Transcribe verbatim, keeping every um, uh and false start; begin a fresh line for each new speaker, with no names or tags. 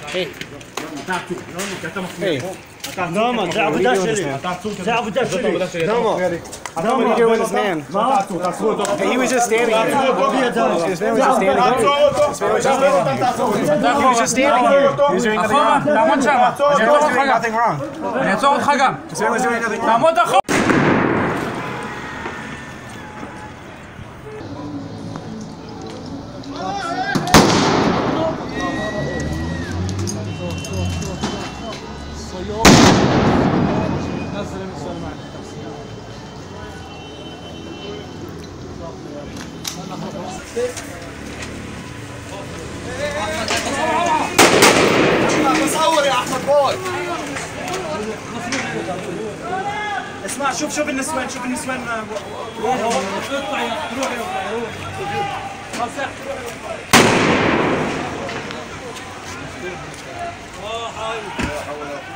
ايه
ايه
Norman, זה עבודה שלי. זה עבודה שלי.
Norman. Norman, you doing with this man? Hey, he was just standing here. This man was just standing here. This man was just standing here. He was just standing here. He was doing nothing wrong.
תעמוד שם.
This man was doing nothing wrong.
אני אעצור אותך גם.
This man was doing nothing wrong.
תעמוד אחורה.
تصور يا احمد بوي اسمع شوف شوف النسوان شوف النسوان روحوا اطلع روح روح